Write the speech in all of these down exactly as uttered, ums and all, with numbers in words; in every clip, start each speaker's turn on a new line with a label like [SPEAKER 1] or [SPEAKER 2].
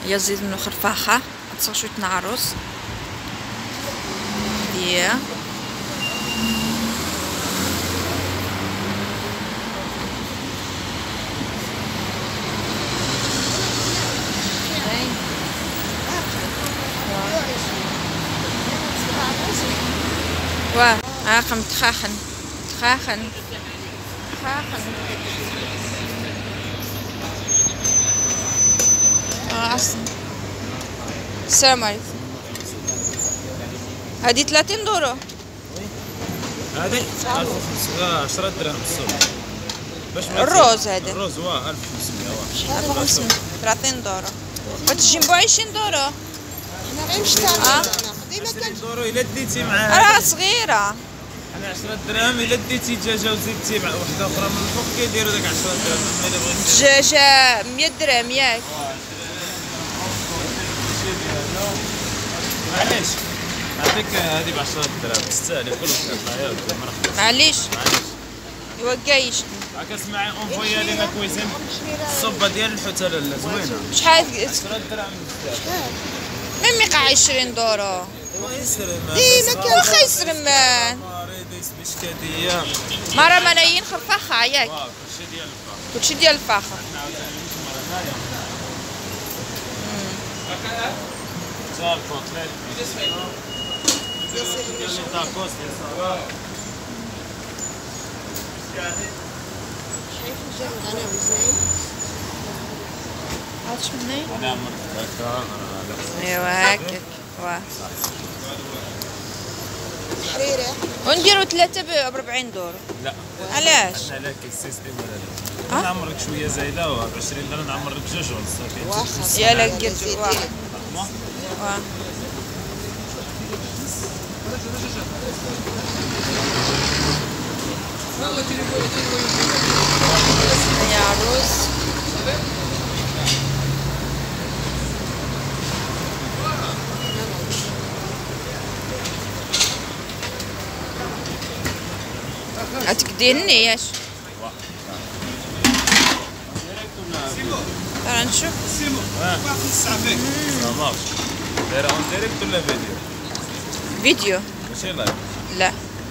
[SPEAKER 1] يزيد منو خرفاخة تصغ شوية نعرس دي واه عاقم تخاخن تخاخن تخاخن اه اصلا. السلام عليكم. هذه ثلاثين دورة.
[SPEAKER 2] هذه عشرة دراهم السوق. باش
[SPEAKER 1] الروز هذا
[SPEAKER 2] الروز واه ألف وخمسمية.
[SPEAKER 1] ألف وخمسمية ثلاثين دورة. وتجيبوا عشرين دورة.
[SPEAKER 3] انا غير مشتاقة.
[SPEAKER 1] اه
[SPEAKER 2] عشرين دورة إلا ديتي معاها.
[SPEAKER 1] راه صغيرة.
[SPEAKER 2] أنا عشرة دراهم إلا ديتي دجاجة وزيدتي مع وحدة أخرى من الفوق كيديروا داك عشرة دراهم. إلا بغيتي
[SPEAKER 1] دجاجة مية درهم ياك.
[SPEAKER 2] معليش نعطيك هذه ب عشرة دراهم تستاهل كل وقت.
[SPEAKER 1] معليش ايوا كايش
[SPEAKER 2] راك اسمعي اونفويا لينا كويسين الصبه ديال الحوت لاله زوينه.
[SPEAKER 1] شحال؟
[SPEAKER 2] عشرة دراهم بزاف.
[SPEAKER 1] مين ميقع عشرين دورة؟
[SPEAKER 2] يسرمان
[SPEAKER 1] ديما كان واخا يسرمان
[SPEAKER 2] مريض بشكاديه
[SPEAKER 1] مرة ملايين خرفاخة ياك.
[SPEAKER 2] واه كلشي ديال الفخر.
[SPEAKER 1] كلشي ديال الفاخر.
[SPEAKER 2] صار كوتليت ديال لي تاكوس
[SPEAKER 3] شايف الجو انا وزين.
[SPEAKER 1] عرفتش منين؟
[SPEAKER 2] انا عمرت هكا.
[SPEAKER 1] ايوا هكاك واه.
[SPEAKER 3] حريرة.
[SPEAKER 1] ونديرو ثلاثة ب أربعين دورة.
[SPEAKER 2] لا
[SPEAKER 1] علاش؟
[SPEAKER 2] انا لا كيسيستيم ولا لا. نعمرك شويه زايده و عشرين درهم نعمرك جوج ونص.
[SPEAKER 3] واخا
[SPEAKER 1] يلا قلت واه واه. يا رز هتكديني ياش. ترى نشوف.
[SPEAKER 2] اه صافا دايره اون ديريكت ولا فيديو؟
[SPEAKER 1] فيديو.
[SPEAKER 2] ماشي لايف.
[SPEAKER 1] لا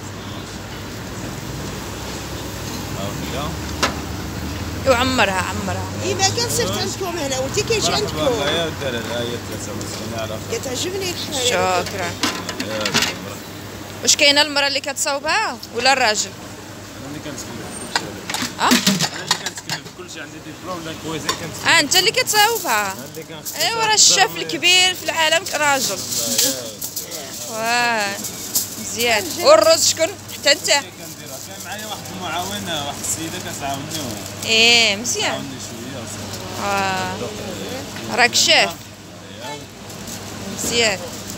[SPEAKER 2] ها
[SPEAKER 1] وعمرها عمرها.
[SPEAKER 3] اي ما كان صرت عندكم هنا وانتي كاينش عندكم.
[SPEAKER 2] مرحبا يا دار الآية ثلاثة مسكينة على خير.
[SPEAKER 3] كتعجبني الحياة.
[SPEAKER 1] شكرا.
[SPEAKER 2] يا
[SPEAKER 1] واش كاينه المرأة اللي كتصاوبها ولا الراجل؟
[SPEAKER 2] انا اللي كنتكلم في كلشي.
[SPEAKER 1] اه
[SPEAKER 2] انا اللي كنتكلم في كلشي عندي ديبلوم لا كويزين كنتكلم.
[SPEAKER 1] اه انت اللي كتصاوبها.
[SPEAKER 2] انا اللي كنخدم.
[SPEAKER 1] ايوا راه الشاف الكبير في العالم راجل. واه مزيان. والرز شكون؟ حتى انت.
[SPEAKER 2] كنديرها كان معايا واحد المعاون واحد السيده كتعاونني.
[SPEAKER 1] ايه مزيان.
[SPEAKER 2] عاونني شويه وصافي.
[SPEAKER 1] اه راك شاف. مزيان.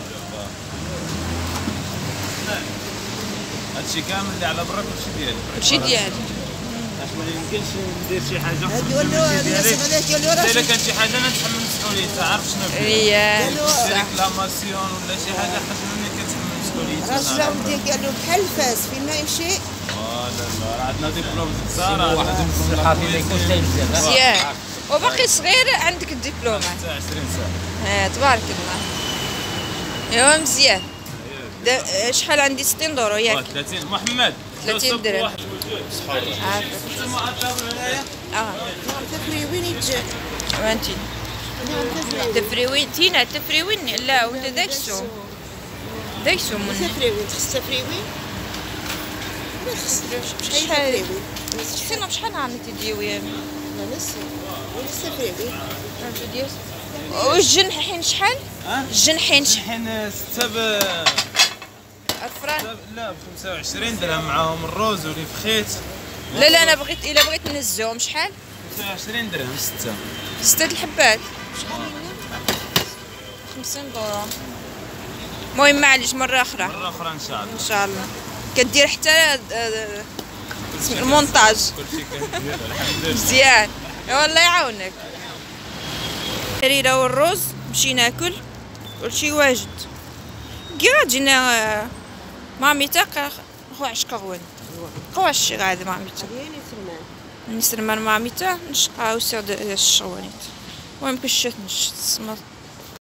[SPEAKER 2] هادشي كامل اللي على برا كلشي ديالي.
[SPEAKER 1] كلشي ديالك.
[SPEAKER 2] اش ما يمكنش ندير شي حاجه
[SPEAKER 3] قول له الناس غادي قالوا راه
[SPEAKER 2] الا كان شي حاجه انا نتحمل مسؤوليتها. عارف شنو كاين؟
[SPEAKER 1] ايه
[SPEAKER 2] ريكلاماسيون ولا شي حاجه حتى انا كنتحمل مسؤوليتها.
[SPEAKER 3] راجل ودي قال له بحال الفاس فين ما يمشي.
[SPEAKER 2] اه لا لا راه عندنا ديبلوم زهر.
[SPEAKER 4] واحد الصحافي ما يكونش تايم
[SPEAKER 1] مزيان. وباقي صغير عندك الدبلومات.
[SPEAKER 2] حتى عشرين سنه.
[SPEAKER 1] اه تبارك الله. ايوا مزيان. دا- شحال عندي ستين دورو ياك.
[SPEAKER 2] ثلاثين محمد
[SPEAKER 1] ثلاثين درهم. عافاك. اه
[SPEAKER 3] نعم تفري وين يتجي.
[SPEAKER 1] وانتي
[SPEAKER 3] نعم تفري.
[SPEAKER 1] تفريوين تينا تفريوين لا وانت داكسو داكسو من
[SPEAKER 3] تفري وين تخص تفري وين. ما خص شحال
[SPEAKER 1] شحال؟
[SPEAKER 3] تفري وين.
[SPEAKER 1] سينا شحال عملتي ديوي
[SPEAKER 3] لا لسه وين تفري وين.
[SPEAKER 1] والجنحين شحال؟
[SPEAKER 2] ها؟
[SPEAKER 1] الجنحين شحال؟
[SPEAKER 2] الحين ستة ب
[SPEAKER 1] الفران؟
[SPEAKER 2] لا ب خمسة وعشرين درهم معاهم الروز واللي فخيت.
[SPEAKER 1] لا لا انا بغيت الا بغيت نهزهم شحال؟
[SPEAKER 2] خمسة وعشرين درهم ستة.
[SPEAKER 1] ستة الحبات خمسين دورة. المهم معليش مرة أخرى
[SPEAKER 2] مرة أخرى إن شاء الله.
[SPEAKER 1] إن شاء الله. كدير حتى آه، المونتاج.
[SPEAKER 2] كلشي كندير الحمد لله.
[SPEAKER 1] مزيان والله يعاونك. الحريرة والرز نمشي ناكل كلشي واجد. كي غتجينا ماميتا خو عشقا غوان قواش شي غادي ماميتا
[SPEAKER 3] يعني سلمان.
[SPEAKER 1] نسرمان ماميتا نشقا وسير الشوانيت المهم كنت تنشط